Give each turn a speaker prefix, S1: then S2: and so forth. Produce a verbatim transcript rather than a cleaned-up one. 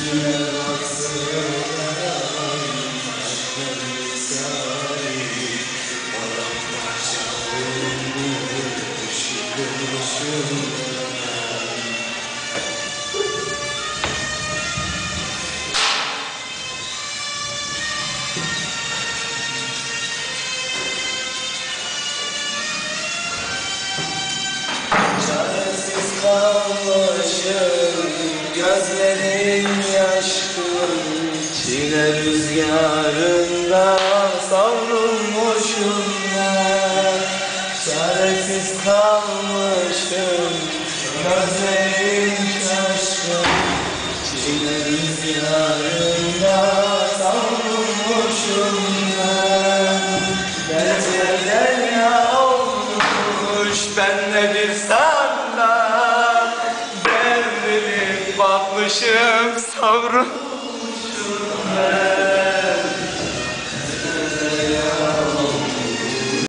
S1: Çaresiz kalmışım, gözlerim yaşkın, çile rüzgarında savrulmuşum ben. Çaresiz kalmışım, gözlerim şaşkın, çile rüzgarında savrulmuşum ben. Dertler derya olmuş, ben de bir sandal devrilip bakmışım, savrulmuşum ben.